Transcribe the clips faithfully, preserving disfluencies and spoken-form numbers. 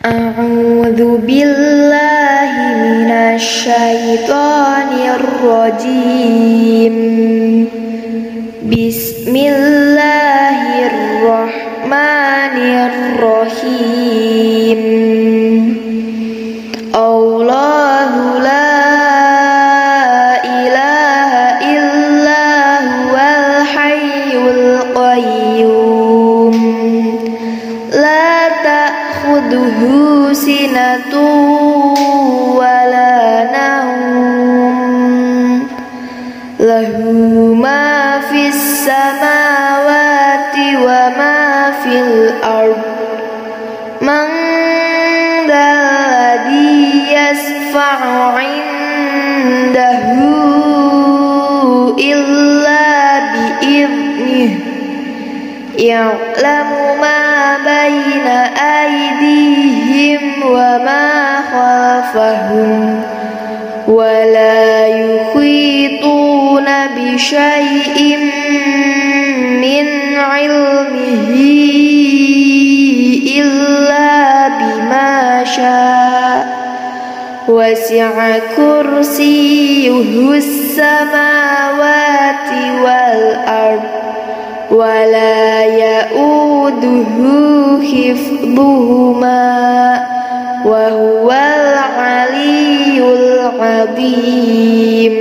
A'udzu billahi minasy syaithanir rajim. Bismillahirrahmanirrahim. Allahu la ilaha illa huwal hayyul qayyum. La ta'khudhuhu sinatun wala nawm. Lahu ma fis samawati wa ma fil ard. Man dzalladzi yasfa'u 'indahu illa bi'idhnihi. Ya'lamu ma baina aydihim wa ma khalfahum. Wa la yuhituna bi syai'in min 'ilmihi illa bima syaa. Wasi'a kursiyyuhus samawati wal ard. Wa la ya'uduhu hifdhuhuma wa huwal 'aliyyul 'azim.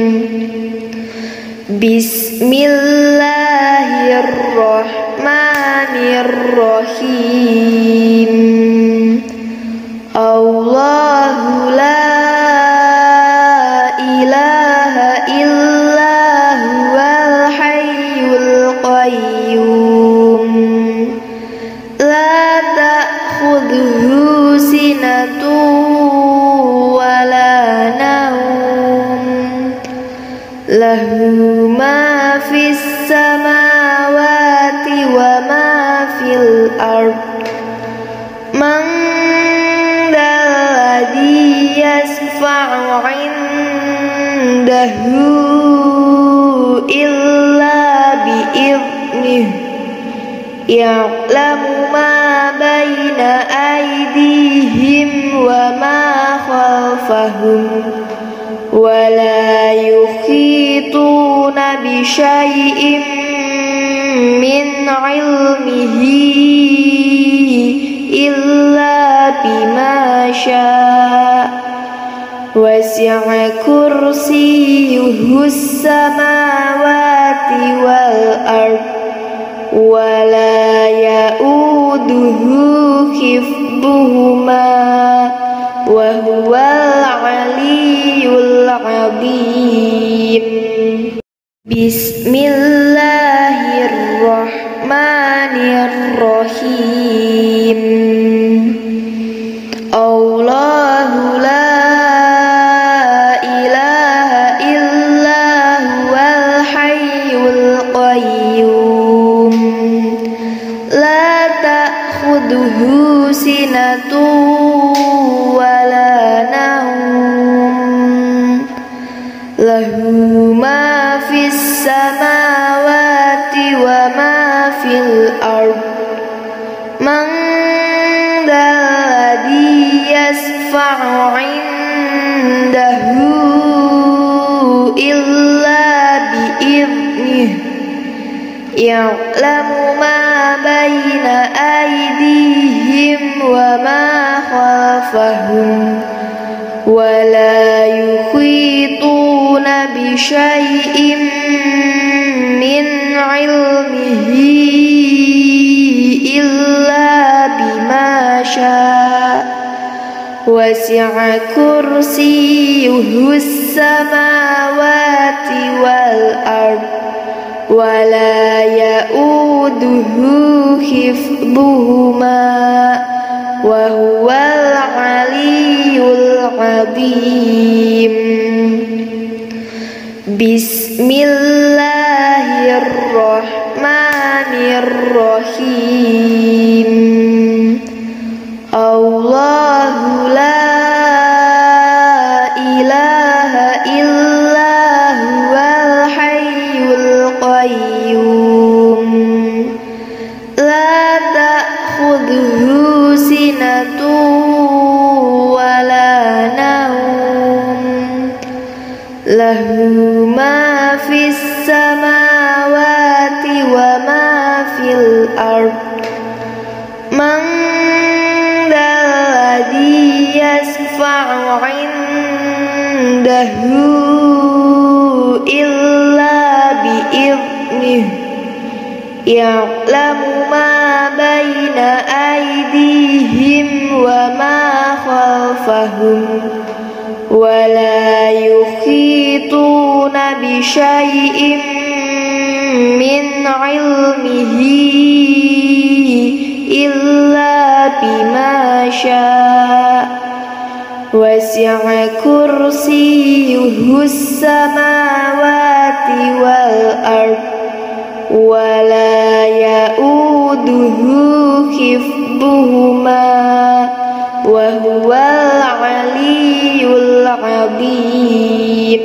Bismillahirrahmanirrahim. Allahu la ilaha illa huwal hayyul qayyum. La ta'khudhuhu sinatun wala nawm. Lahu ma fis samawati wa ma fil ard. Man dzalladzi yasfa'u 'indahu illa bi'idhnihi. Ya'lamu ma baina aydihim wa ma khalfahum. Wa la yuhituna bi syai'in min 'ilmihi illa bima syaa. Wasi'a kursiyyuhus samawati wal ard. Wa la ya'uduhu hifdhuhuma wa huwal 'aliyyul 'azim. Bismillahirrahmanirrahim. Allahu la ilaha illa huwal hayyul qayyum. La ta'khudhuhu sinatun wala nawm. Lahu ma fis samawati wa ma fil ard. Man dzalladzi yasfa'u 'indahu illa bi'idhnihi. Ya'lamu ma baina aydihim wa ma khalfahum. Wa la yuhituna bi syai'in min 'ilmihi illa bima syaa. Wasi'a kursiyyuhus samawati wal ard. Wa la ya'uduhu hifdhuhuma wa huwal 'aliyyul 'azim. Bismillahirrahmanirrahim. Allahu la ilaha illa huwal hayyul qayyum. La ta'khudhuhu sinatun lahu ma fis samawati wa ma fil ard man dzalladzi yasfa'u 'indahu illa bi'idhnih ya'lamu ma baina aydihim wa ma khalfahum wa la yuhituna bi syai'in min 'ilmihi illa bima syaa wasi'a kursiyyuhus samawati wal ard wa la ya'uduhu hifdhuhuma wa huwal 'aliyyul 'azim.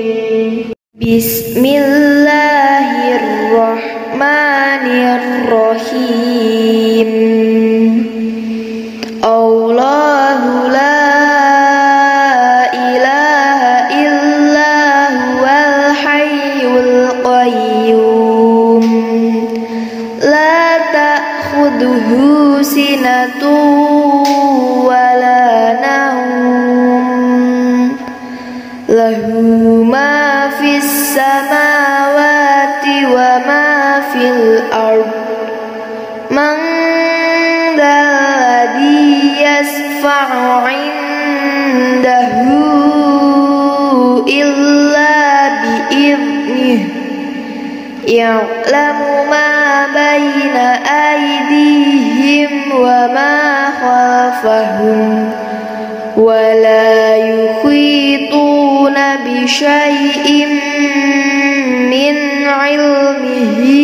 Bismillahirrahmanirrahim. Allahu la ilaha illa huwal hayyul qayyum la ta'khudhuhu sinatun wa la nawm lahu ma fis samawati wa ma fil ard man dzalladzi yasfa'u 'indahu illa bi'idhnih ya'lamu ma baina aydihim wa ma khalfahum wa la yuhituna bi syai'in min 'ilmihi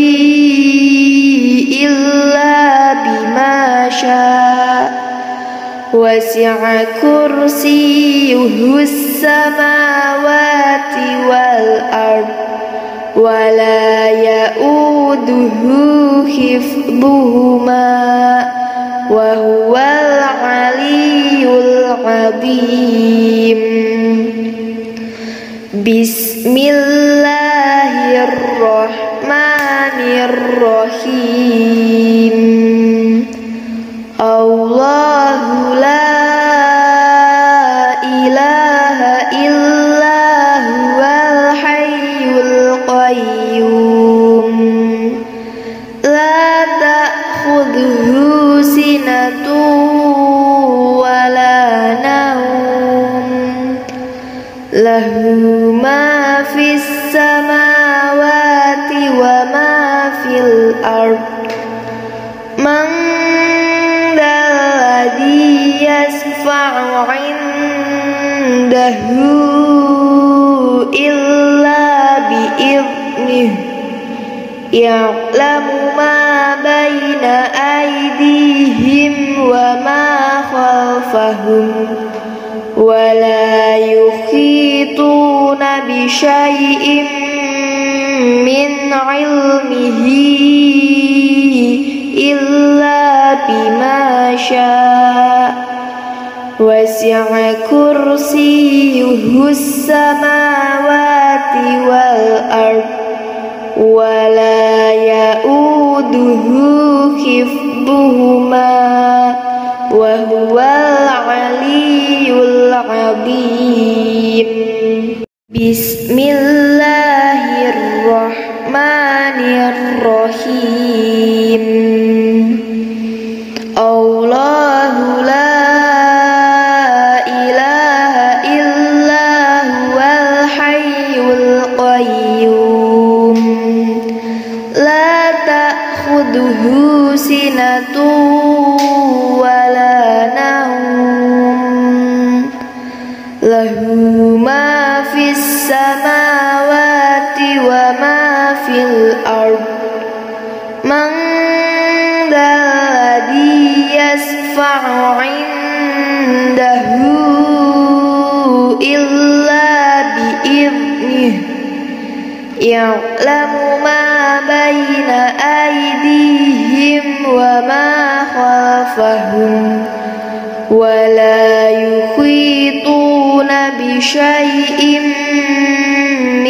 illa bima syaa wasi'a kursiyyuhus samawati wal ard wa la ya'uduhu hifdhuhuma wa huwal 'aliyyul 'azim. Bismillahirrahmanirrahim. Allahu la ilaha illa huwal hayyul qayyum la ta'khudhuhu sinatun wa la nawm lahu ma fis samawati wa ma fil ard man dzalladzi yasfa'u 'indahu illa bi'idhnih ya'lamu ma baina aydihim wa ma khalfahum wa la yuhituna bi syai'in min 'ilmihi illa bima syaa wasi'a kursiyyuhus samawati wal ard wa la ya'uduhu hifdhuhuma wa huwal 'aliyyul 'azim. Bismillahirrahmanirrahim. Allahu la ilaha illa huwal hayyul qayyum la ta'khudhuhu sinatun wa la nawm lahu ma fis samawati wa ma fil ard man dzalladzi yasfa'u 'indahu illa bi'idhnih ya'lamu ma baina aydihim wa ma khalfahum wa la yuhituna bi syai'in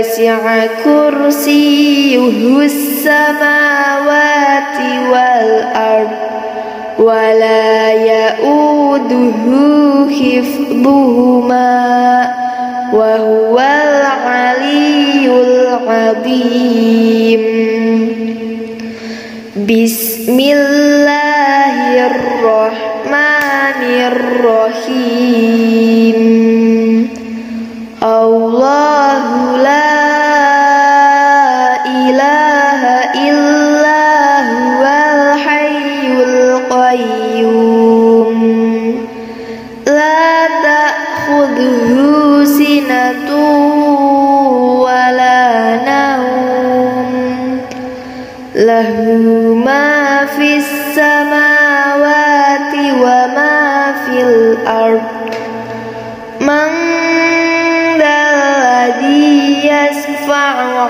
wasi'a kursiyyuhus samawati wal ard wa la ya'uduhu hifdhuhuma wa huwal aliyyul azim. Bismillahirrahmanirrahim. Allahu la ilaha illa huwal hayyul qayyum la ta'khudhuhu sinatun wa la nawm lahu ma fis samawati wa ma fil ard man dalladhi yasfa'u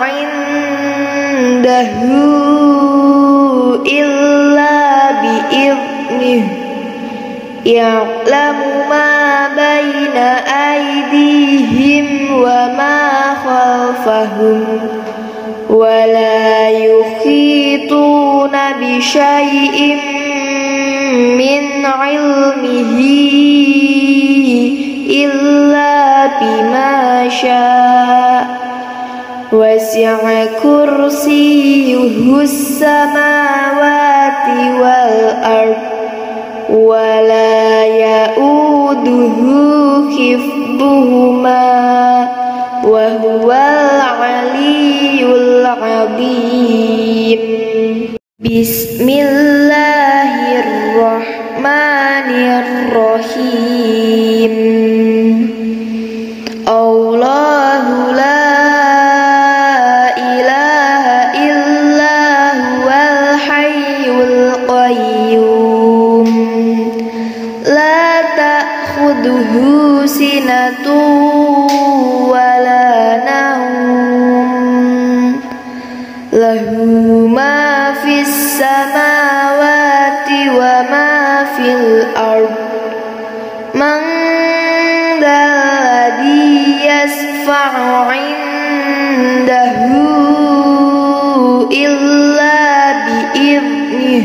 'indahu illa bi'idhnih ya'lamu ma baina aydihim wa ma khalfahum wa la yuhituna bi syai'in min 'ilmihi illa bima syaa wasi'a kursiyyuhus samawati wal ard wa la ya'uduhu hifdhuhuma wa huwal aliyyul azim. Bismillahirrahmanirrahim. Allahu la ilaha illa huwal hayyul qayyum la ta'khudhuhu sinatun wa la nawm lahu ma fis samawati wa ma fil ard man dalladhi yasfa'u 'indahu illa bi'idhnih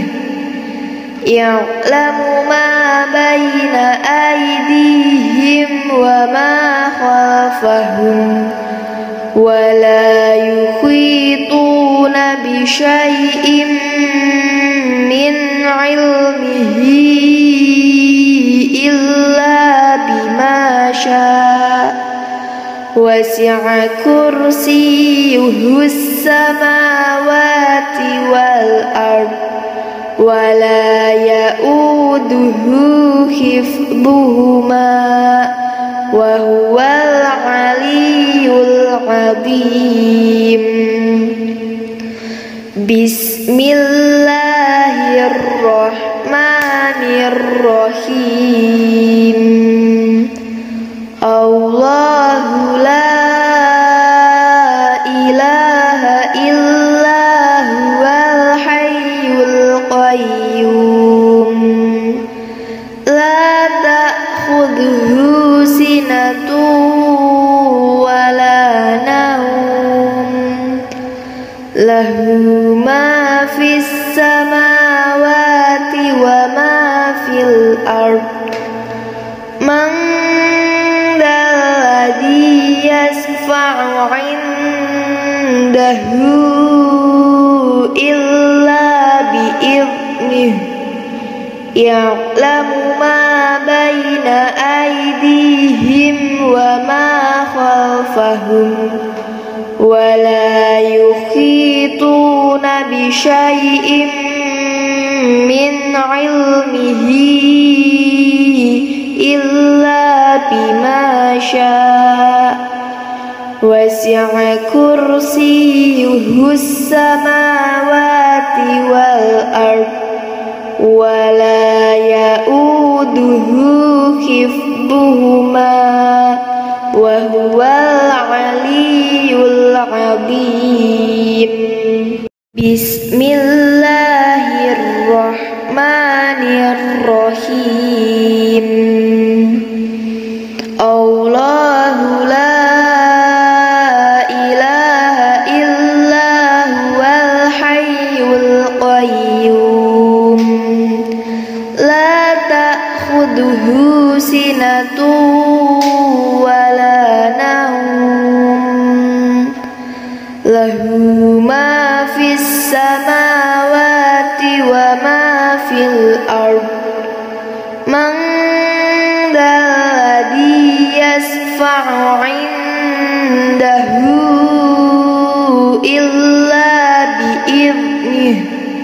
ya'lamu ma baina aydihim wa ma khalfahum wa la yuhituna bi syai'in min 'ilmihi illa bima syaa wasi'a kursiyyuhus samawati wal ard wa la ya'uduhu hifdhuhuma wa huwal aliyyul azim. Bismillahirrahmanirrahim. Allahu la ilaha illa huwal hayyul qayyum la ta'khudhuhu sinatun wa la nawm lahu ma fis samawati wa ma fil ard man dalladhi yasfa'u 'indahu illa bi'idhnih ya'lamu ma baina aydihim wa ma khalfahum wa la yuhituna bi syai'in min 'ilmihi illa bima syaa wasi'a kursiyyuhus samawati wal ard wa la ya'uduhu hifdhuhuma wa huwal aliyyul azim. Bismillahirrahmanirrahim. Allahu la ilaha ta'khudhuhu sinatun wala nawm lahu ma fis samawati wa ma fil ard man dzalladzi yasfa'u 'indahu illa bi'idhnih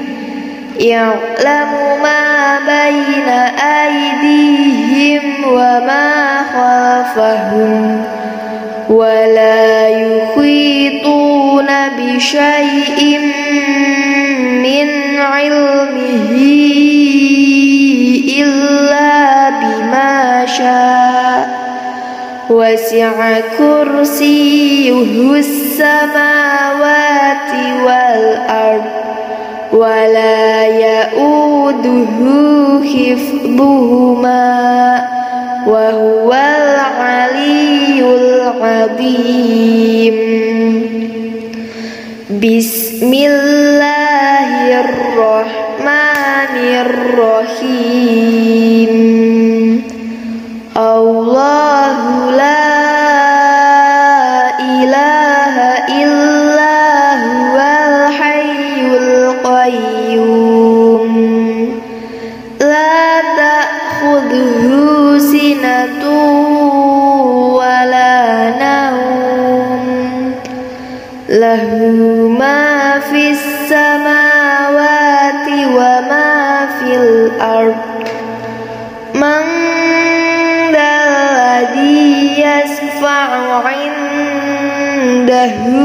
ya'lamu ma baina aydihim wa ma khalfahum wa la yuhituna bi syai'in min 'ilmihi illa bima syaa wasi'a kursiyyuhus samawati wal ard wa la ya'uduhu hifdhuhuma wa huwal 'aliyyul 'azim. Bismillahirrahmanirrahim. Allahu la ilaha illa huwal hayyul qayyum la ta'khudhuhu sinatun wala nawm lahu ma fis samawati wa ma fil ard man dzalladzi yasfa'u 'indahu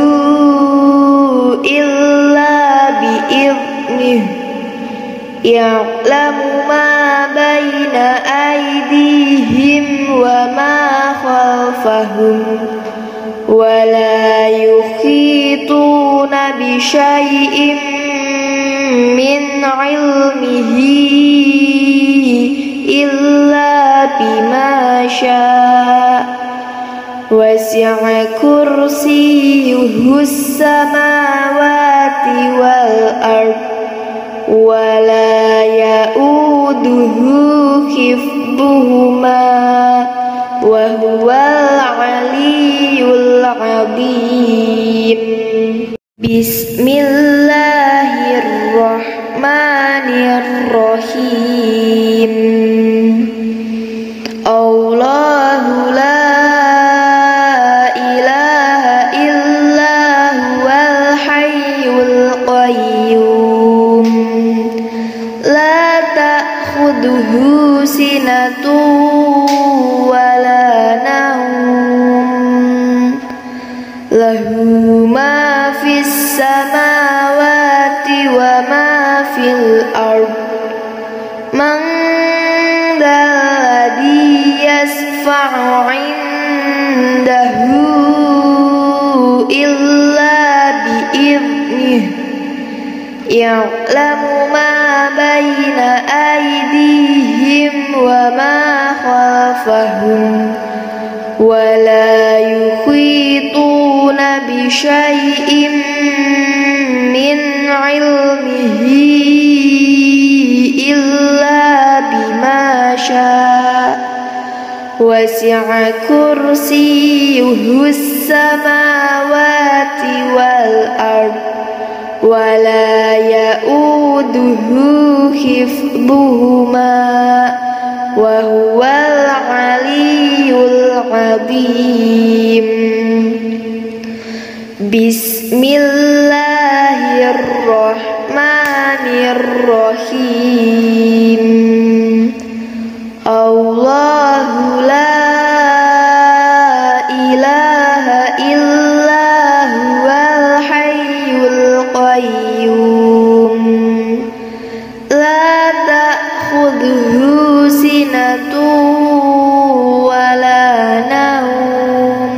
illa bi'idhnih ya'lamu ma baina aydihim wa ma khalfahum wa la yuhituna bi syai'in min 'ilmihi illa bima syaa wasi'a kursiyyuhus samawati wal ard wa la ya'uduhu hifdhuhuma wa huwal 'aliyyul 'azim. Bismillahirrahmanirrahim. Allahu la ilaha illa huwal hayyul qayyum la ta'khudhuhu sinatun wala nawm lahu ma fis samawati wa ma fil ard man dzalladzi yasfa'u 'indahu illa bi'idhnih ya'lamu ma baina aydihim wa ma khalfahum wa la yuhituna bi syai'in min 'ilmihi illa bima syaa wasi'a kursiyyuhus samawati wal ard wa la ya'uduhu hifdhuhuma wa huwal 'aliyyul 'azim. Bismillahirrahmanirrahim. Allahu la ilaha illa huwal hayyul qayyum la ta'khudhuhu sinatun wala nawm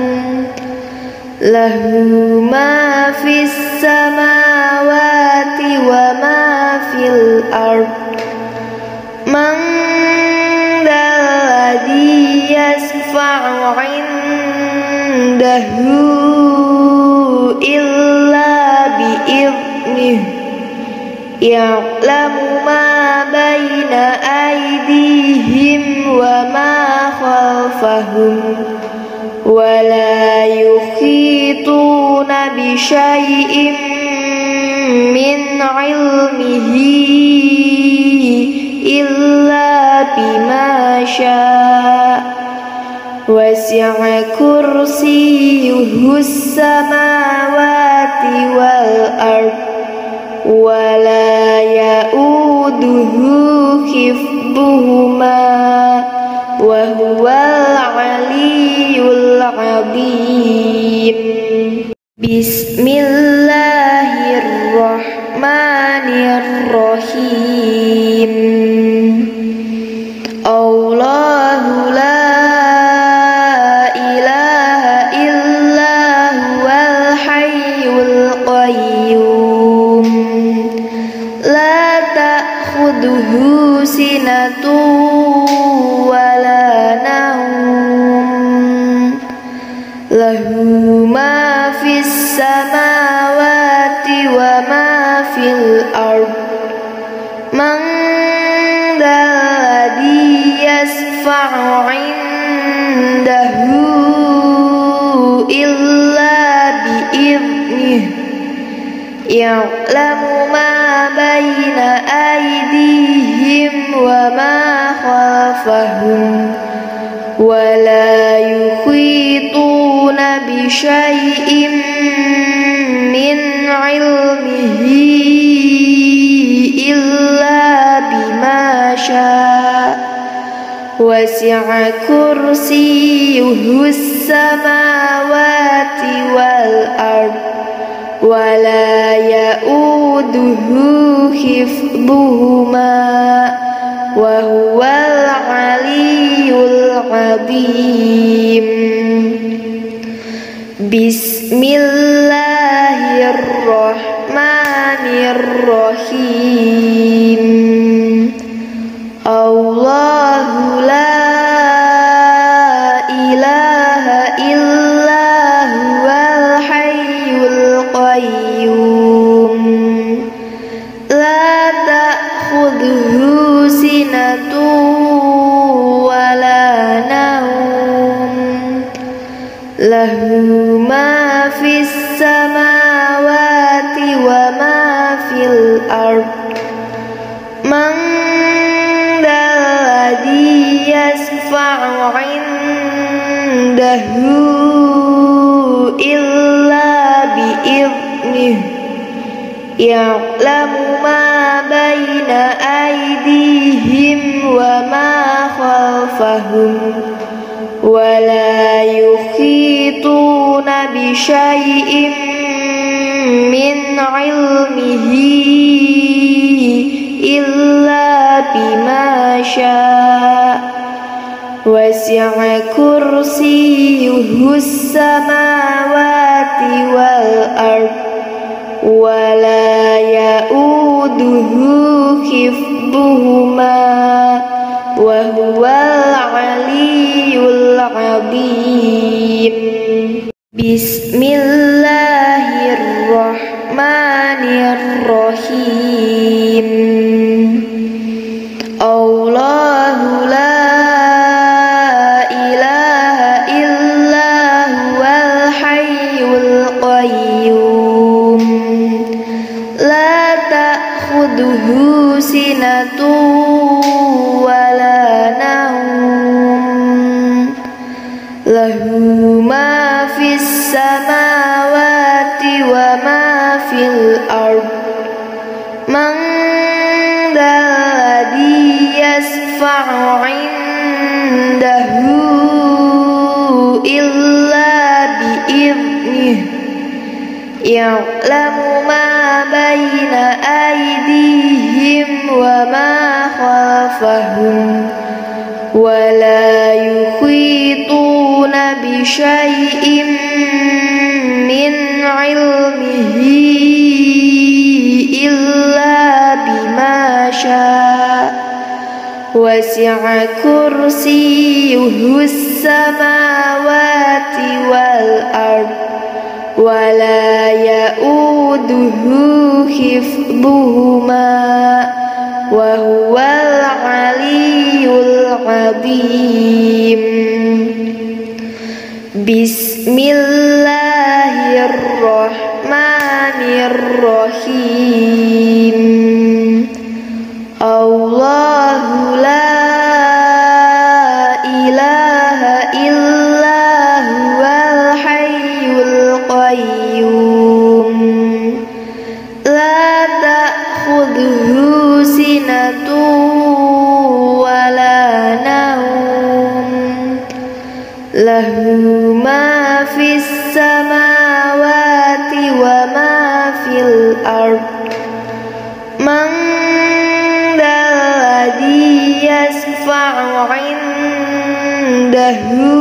lahu ma fis samawati wa ma fil ard man dzalladzi yasfa'u 'indahu illa bi'idhnih ya'lamu ma baina aydihim أيديهم وما خلفهم ولا يحيطون بشيء من علمه إلا بما شاء وسع كرسيه السماوات والأرض ولا يؤوده حفظهما وهو العلي العظيم. بسم الله الرحمن الرحيم. الله لا إله إلا هو الحي القيوم لا تأخذه سنة ولا نوم له ما في السماوات وما في الأرض من ذا الذي يشفع عنده إلا بإذنه يعلم ما بين أيديهم وما خلفهم ولا يحيطون بشيء من علمه إلا بما شاء وسع كرسيه السماوات والأرض ولا يؤوده حفظهما وهو العلي العظيم. بسم الله الرحمن الرحيم. الله لا إله إلا هو الحي القيوم لا تأخذه سنة ولا نوم له ما في السماوات وما في الأرض من ذا الذي يشفع عنده إلا بإذنه يعلم ما بين أيديهم وما خلفهم ولا يحيطون بشيء من علمه إلا بما شاء وسع كرسيه السماوات والأرض ولا يؤوده حفظهما وهو العلي العظيم. بسم الله الرحمن الرحيم. الله لا إله إلا هو الحي القيوم لا تأخذه سنة ولا نوم له ما في السماوات وما في الأرض من ذا الذي يشفع عنده إلا بإذنه يعلم ما بين أيديهم وما خلفهم ولا يحيطون بشيء من علمه إلا بما شاء وسع كرسيه السماوات والأرض ولا يؤوده حفظهما wa huwal aliyyul azim. Bismillahirrahmanirrahim. Allahu la ilaha illa huwal hayyul qayyum. La ta'khudhuhu sinatun wa la nawm. Lahu ma fis samawati wa ma fil ard. Man dhal ladzi yashfa'u 'indahu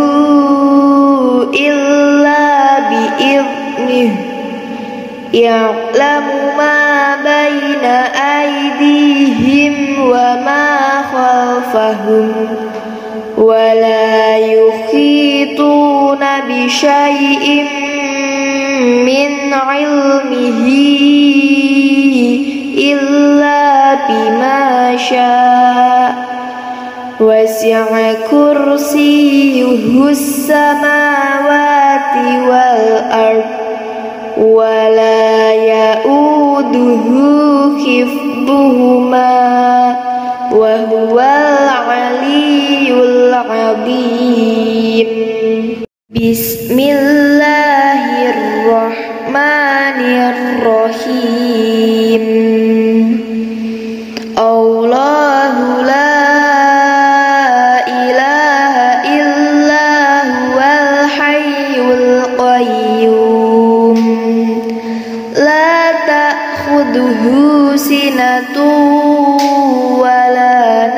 illa bi'idhnih. Ya'lamu ma baina aydihim wa ma khalfahum. Wa la yuhituna bi syai'in min 'ilmihi illa bima syaa. Wasi'a kursiyyuhus samawati wal ard. Wa la ya'uduhu hifdhuhuma wa huwal aliyyul azim. Bismillahirrahmanirrahim. Allahu la ilaha illa huwal hayyul qayyum. La ta'khudhuhu sinatun wa la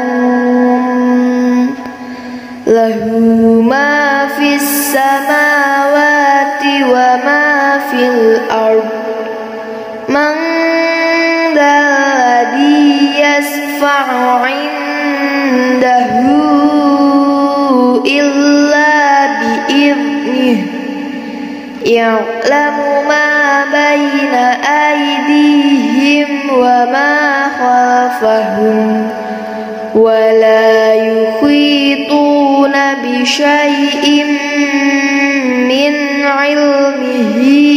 nawm. Lahu ma fis samawati wa ma fil ard. Man dhal ladzi yashfa'u 'indahu illa bi'idhnih. Ya'lamu ma baina aydihim wa ma khalfahum. Wa la yuhituna bi syai'in min 'ilmihi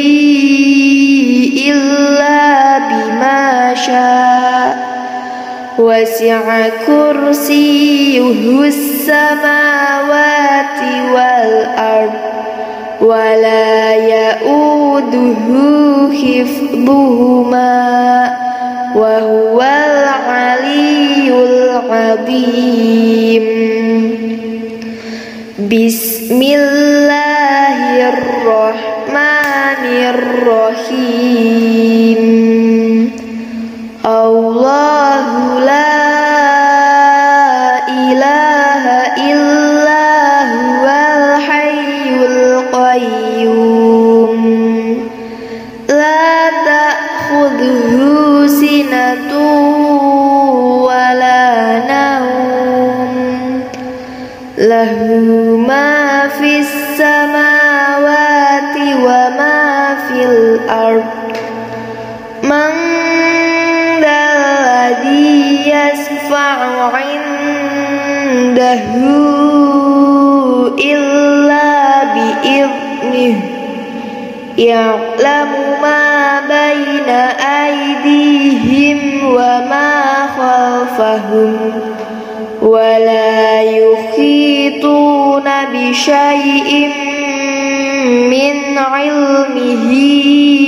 illa bima syaa. Wasi'a kursiyyuhus samawati wal ard. Wa la ya'uduhu hifdhuhuma wa huwal aliyyul azim. Bismillahirrahmanirrahim. Allahu la ilaha illa huwal hayyul qayyum. La ta'khudhuhu sinatun wa la nawm. Lahu ma fis samawati wa ma fil ard. Man dhal ladzi yashfa'u 'indahu illa bi'idhnih. Ya'lamu ma baina aydihim wa ma khalfahum. Wa la yuhituna bi syai'in min 'ilmihi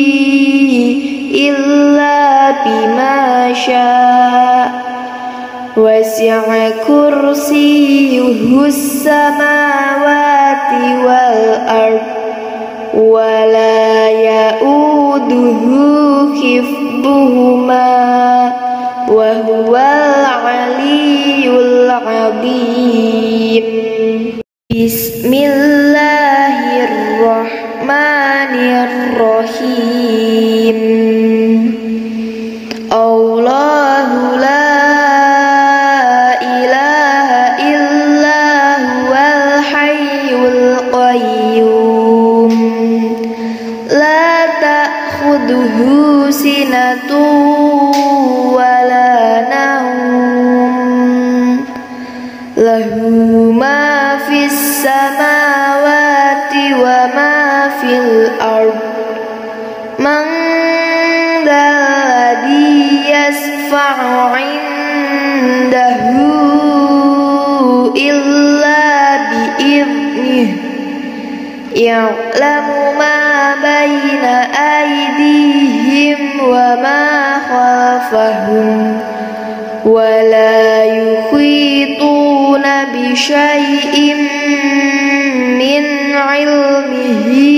illa bima syaa. Wasi'a kursiyyuhus samawati wal ard. Wa la ya'uduhu hifdhuhuma wa huwal aliyyul azim. Bismillahirrahmanirrahim. Allahu la ilaha illa huwal hayyul qayyum. La ta'khudhuhu sinatun wa la nawm. samawati wa ma fil ard man dzalladzi yasfa'u 'indahu illa bi'idhnih ya'lamu ma baina aydihim wa ma khalfahum wa la yuhituna bi syai'in min 'ilmihi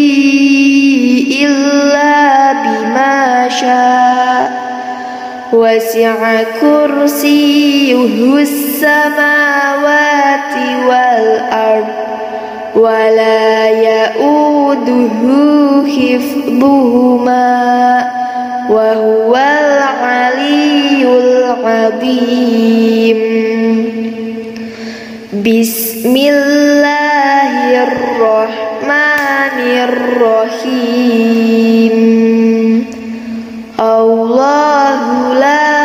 illa bima syaa wasi'a kursiyyuhus samawati wal ard wa la ya'uduhu hifdhuhuma wa huwal 'aliyyul 'azim. Bismillahirrahmanirrahim. Allahu la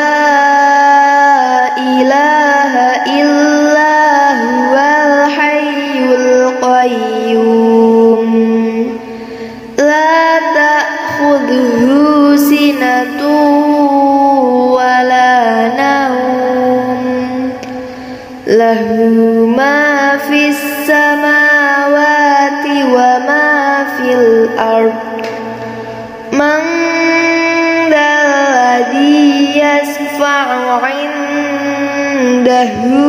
ilaha illa huwal hayyul qayyum la ta'khudhuhu sinatun wa la nawm lahu ma fis samawati wa ma fil ard man dzalladzi yasfa'u 'indahu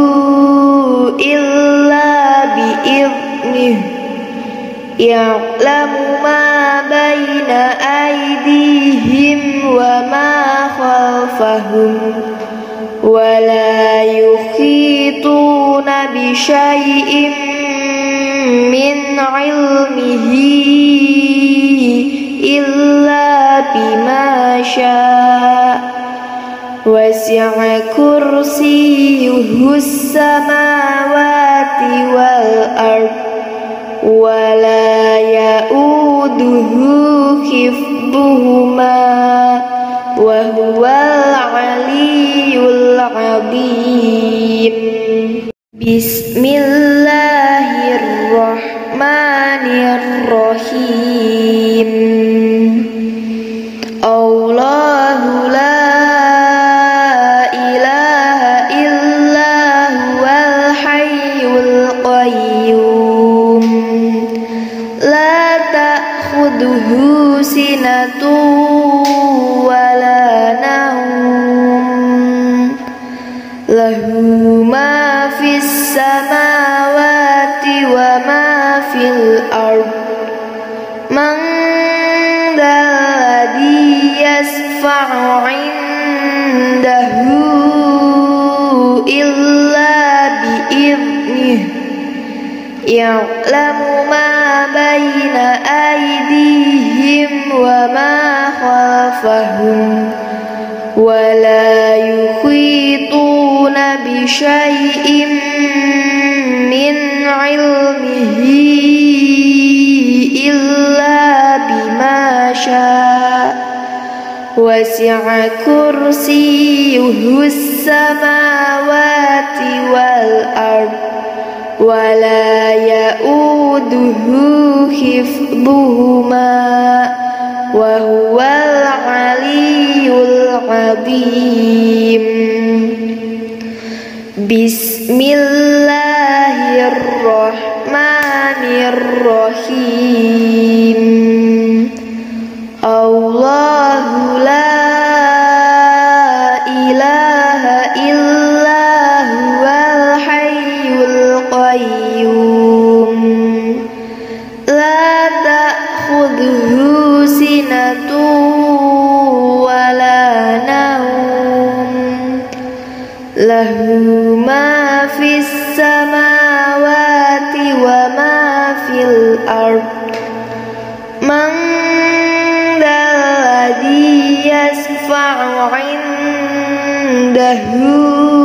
illa bi'idhnih ya'lamu ma baina aydihim wa ma khalfahum wa la yuhituna bi syai'in min 'ilmihi illa bima syaa wasi'a kursiyyuhus samawati wal ard wa la ya'uduhu hifdhuhuma wa huwal 'aliyyul 'azim. Bismillahirrahmanirrahim. Allahu la ilaha illa huwal hayyul qayyum la ta'khudhuhu sinatun wa la nawm lahu ma fis samawati wa ma fil ard man dzalladzi yasfa'u 'indahu illa bi'idhnih ya'lamu ma baina aydihim wa ma khalfahum wa la yuhituna bi syai'in min 'ilmihi illa bima syaa wasi'a kursiyyuhus samawati wal ard wa la ya'uduhu hifdhuhuma wa huwal 'aliyyul 'azim. Bismillahirrahmanirrahim. Allahu la ilaha illa huwal hayyul qayyum la ta'khudhuhu sinatun wa la nawm lahu ma fis samawati wa ma fil ard man dzalladzi yasfa'u 'indahu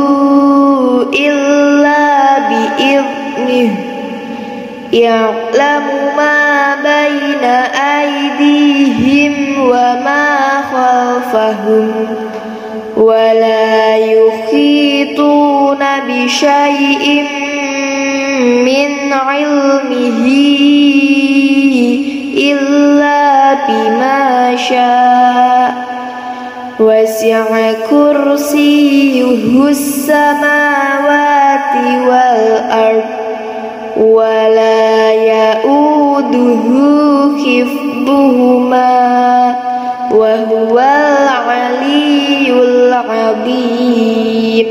illa bi'idhnih ya'lamu ma baina aydihim wa ma khalfahum wa la yuhituna bi syai'in min ilmihi illa bima syaa wasi'a kursiyyuhus samawati wal ard wa la ya'uduhu hifdhuhuma wa huwal aliyyul azim.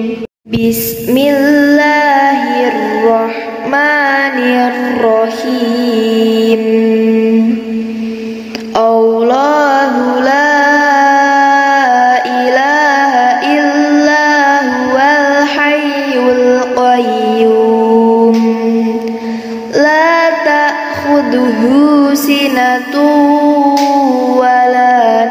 Bismillahirrahmanirrahim. Allahu la ilaha illa huwal hayyul qayyum la ta'khudhuhu sinatun wa la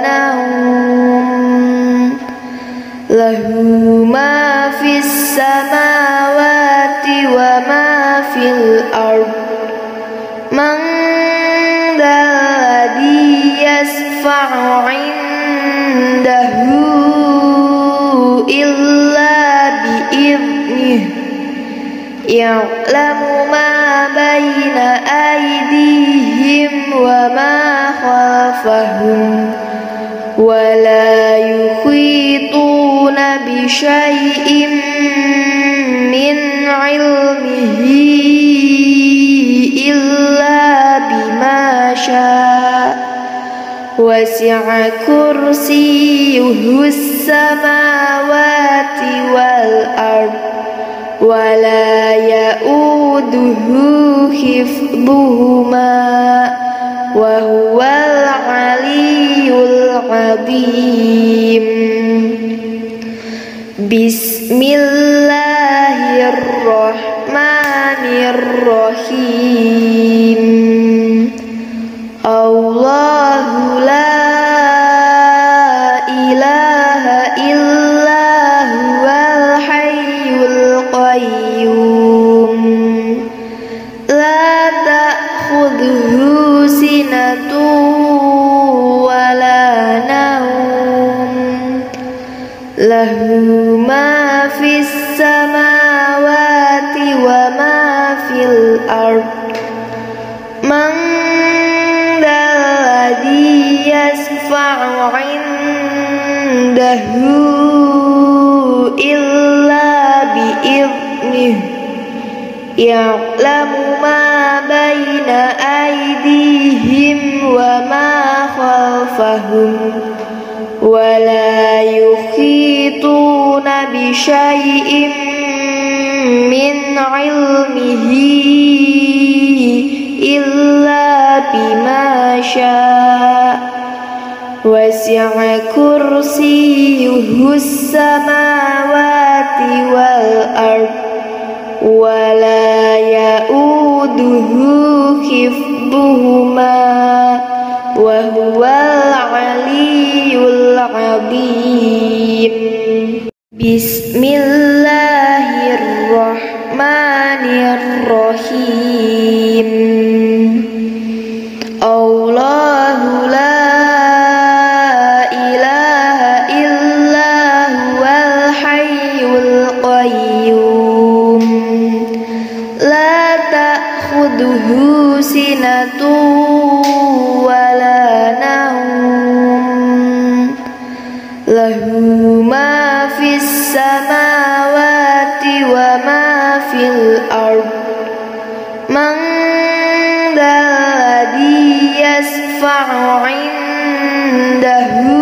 nawm lahu ma fis samawati wa ma fil ard man dzalladzi yasfa'u 'indahu illa bi'idhnih ya'lamu ma baina aydihim wa ma khalfahum wa la yuhituna bi syai'in min 'ilmihi illa bima syaa wasi'a kursiyyuhus samawati wal ard wa la ya'uduhu hifdhuhuma wa huwal aliyyul azim. Bismillahirrahmanirrahim. Allahu la ilaha illa huwal hayyul qayyum la ta'khudhuhu sinatun wa la nawm lahu ma fis samawati wa ma fil ard man dzalladzi yasfa'u 'indahu illa bi'idhnih ya'lamu ma baina aydihim wa ma khalfahum wa la yuhituna bi syai'in min 'ilmihi illa bima syaa wasi'a kursiyyuhus samawati wal ard wa la ya'uduhu hifdhuhuma wa huwal aliyyul azim. Bismillahirrahmanirrahim. Allahu la ilaha illa huwal hayyul qayyum la ta'khudhuhu sinatun wa la nawm lahu ma fis samawati wa ma fil ard man dzalladzi yasfa'u 'indahu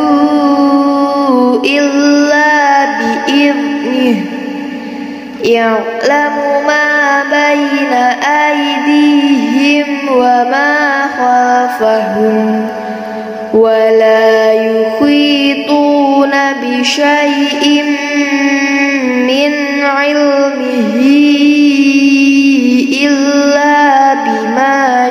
illa bi'idhnih ya'lamu ma baina aydihim wa ma khalfahum wa la yuhituna bi syai'in min 'ilmihi illa bima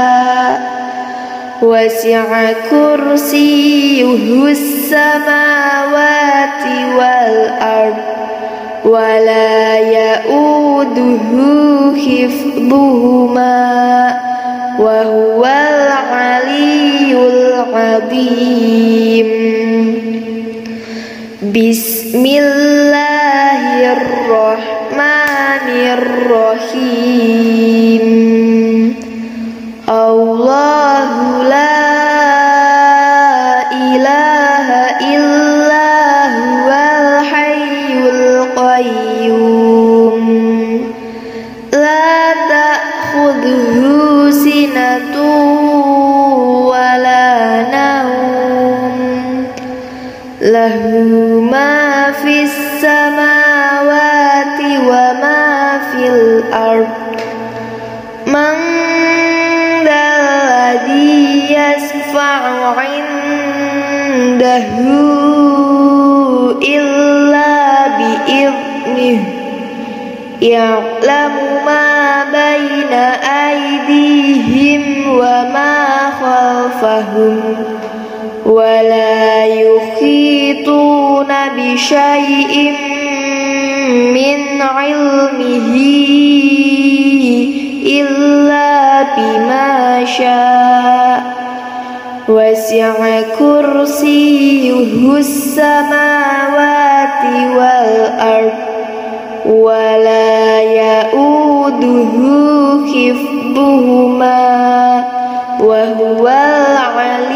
syaa wasi'a kursiyyuhus samawati wal ard wa la ya'uduhu hifdhuhuma wa huwal aliyyul azim. Bismillahirrahmanirrahim. lahu ma fis samawati wa ma fil ard man dalladhi yasfa'u indahu illa bi'idhnih ya'lamu ma baina aydihim wa ma khalfahum wa la yuhituna bi syai'in min ilmihi illa bima syaa wasi'a kursiyyuhus samawati wal ard wa la ya'uduhu hifdhuhuma wa huwal 'aliyyul